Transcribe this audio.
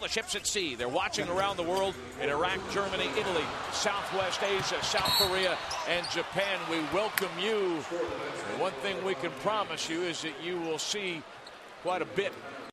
the ships at sea. They're watching around the world in Iraq, Germany, Italy, Southwest Asia, South Korea, and Japan. We welcome you. And one thing we can promise you is that you will see quite a bit